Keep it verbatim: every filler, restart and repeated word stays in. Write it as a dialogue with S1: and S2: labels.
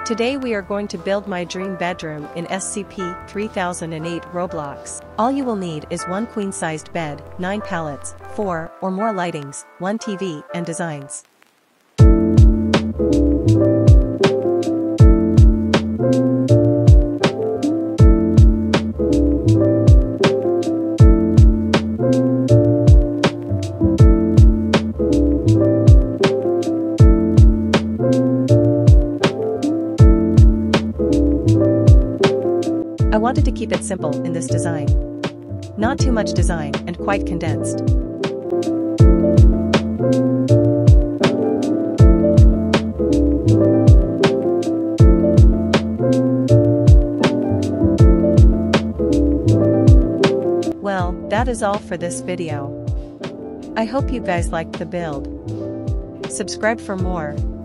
S1: Today we are going to build my dream bedroom in S C P three thousand eight Roblox. All you will need is one queen-sized bed, nine pallets, four or more lightings, one T V, and designs. I wanted to keep it simple in this design. Not too much design and quite condensed. Well, that is all for this video. I hope you guys liked the build. Subscribe for more.